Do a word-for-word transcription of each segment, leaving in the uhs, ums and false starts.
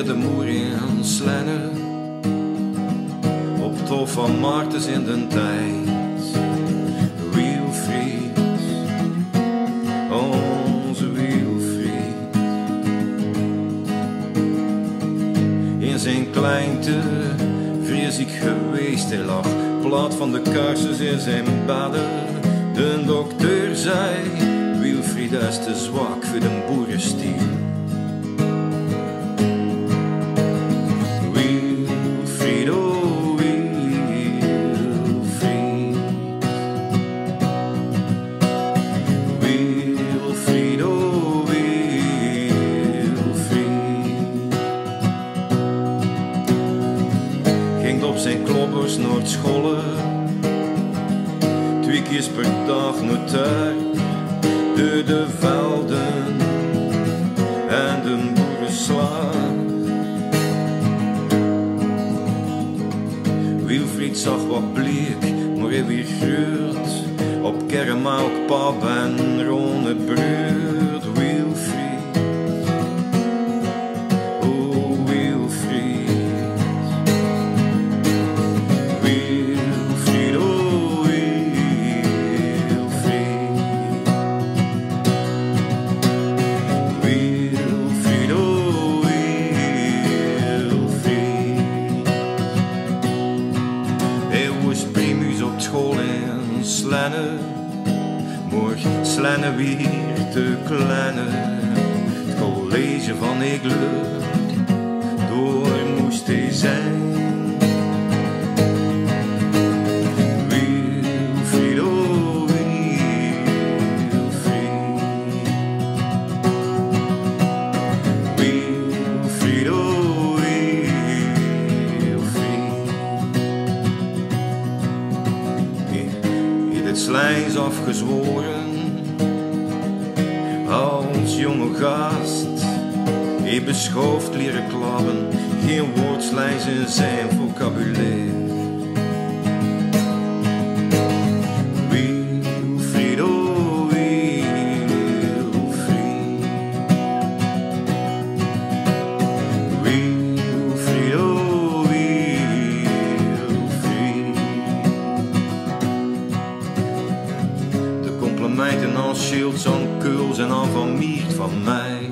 weer de moer in Slenne, op tof van Martens in den tijd. Wilfried, onze Wilfried, in zijn kleinte vrees ik geweest, hij lag plat van de kaarsjes in zijn badden. De dokter zei, Wilfried is te zwak voor de boerenstier. Wilfried, oh Wilfried, Wilfried, oh Wilfried, ging op zijn kloppers naar het scholen, twee keer per dag notaar, door de velden en de boerenslaag. Wilfried zag wat bleek, maar hij weer groot, op kermauk, pap en rone brood. Wilfried, oh Wilfried, Wilfried, oh Wilfried, Wilfried, oh Wilfried. Hij was primus op school in Slenne, maar Slenne weer te kleine. Het college van Eekle, door moest hij zijn. Wilfried, oh Wilfried, Wilfried, oh Wilfried. In het slijns afgezworen, als jonge gast, hij beschoofd leren klappen, geen woordslijns in zijn vocabulaire. Wilfried, oh Wilfried, Wilfried, oh Wilfried. De complimenten als schild, zo'n kuls en al van miert van mij.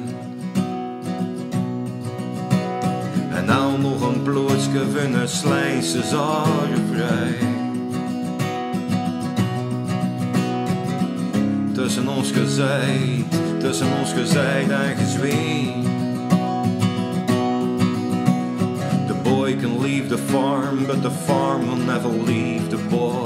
En nou nog een blootske van een slijnse zarenvrij. Tussen ons gezeid, tussen ons gezeid en gezween. The boy can leave the farm, but the farm will never leave the boy.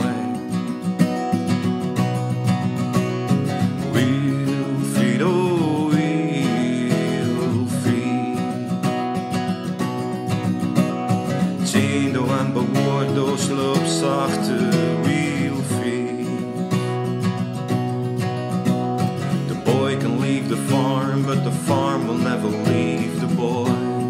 Wilfried, oh Wilfried, Tiendo en bewoord door sloopzachte Wilfried. The boy can leave the farm, but the farm will never leave the boy.